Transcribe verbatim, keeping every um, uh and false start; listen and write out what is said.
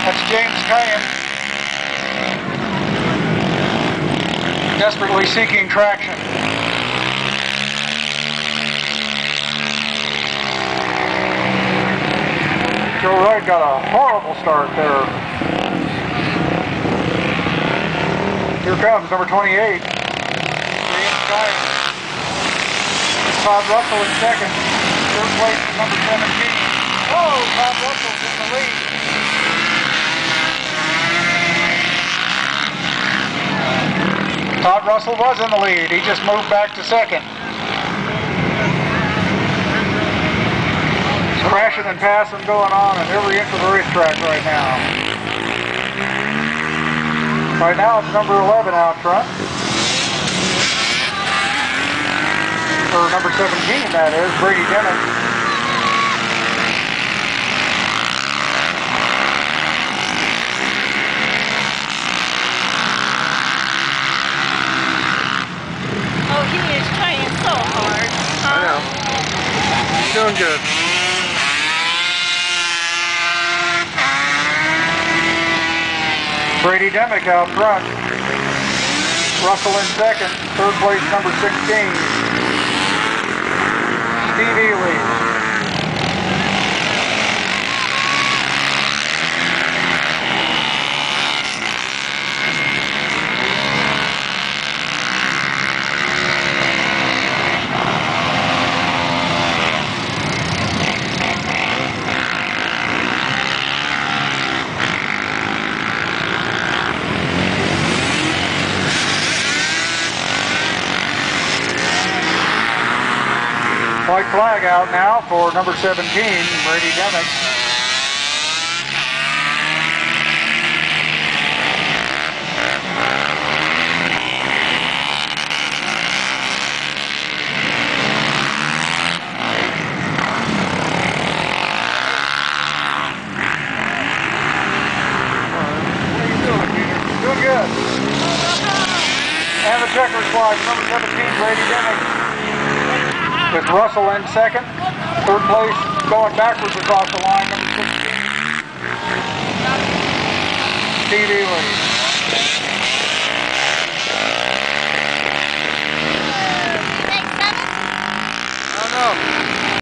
That's James Cayenne, desperately seeking traction. Joe Wright got a horrible start there. Here comes number twenty-eight, James Cayenne. Todd Russell in second. Third place is number seventeen. Oh, Todd Russell's in the lead. Todd Russell was in the lead. He just moved back to second. Crashing and passing going on in every inch of the racetrack right now. Right now it's number eleven out front. Or number seventeen, that is, Brady Dennis. Oh, he is trying so hard. Huh? I know. He's doing good. Brady Demick out front. Russell in second. Third place, number sixteen. Steve Ely. White flag out now for number seventeen, Brady Demick. What are you doing, Peter? Doing good. And the checkers flag, number seventeen, Brady Demick. With Russell in second. Third place going backwards across the line, number sixteen. Steve Ely. Thanks, seven. I don't know.